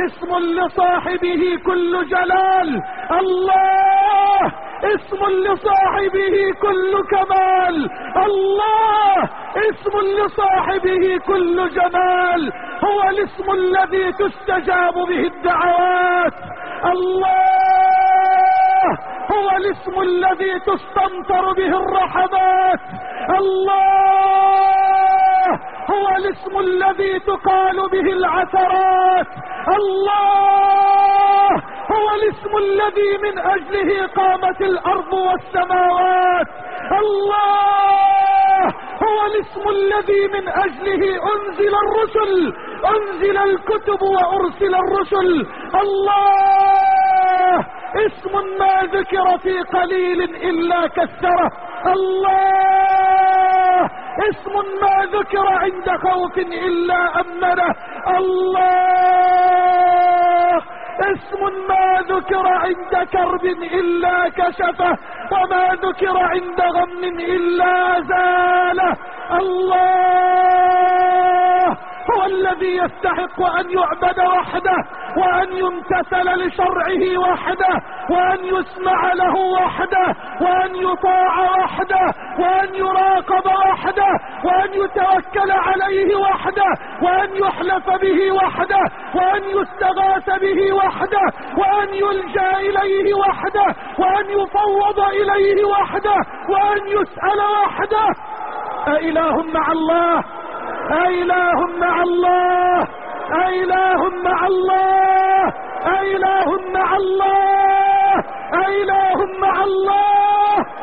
اسم لصاحبه كل جلال. الله اسم لصاحبه كل كمال. الله اسم لصاحبه كل جمال. هو الاسم الذي تستجاب به الدعوات. الله هو الاسم الذي تستمطر به الرحمات. الله هو الاسم الذي تقال به العثرات. الله هو الاسم الذي من اجله قامت الارض والسماوات. الله هو الاسم الذي من اجله انزل الرسل، انزل الكتب وارسل الرسل. الله اسم ما ذكر في قليل الا كثره. الله اسم ما ذكر عند خوف الا امنه. الله اسم ما ذكر عند كرب الا كشفه، وما ذكر عند غم الا زاله. الله هو الذي يستحق ان يعبد وحده، وان يمتثل لشرعه وحده، وان يسمع له وحده، وان يطاع وحده، وان يراقب وحده، وان يتوكل عليه وحده، وان يحلف به وحده، وان يستغاث به وحده، وان يلجأ اليه وحده، وان يفوض اليه وحده، وان يسأل وحده. أإله مع الله؟ أإله مع الله؟ أإله مع الله؟ أإله مع الله؟ أإله مع الله؟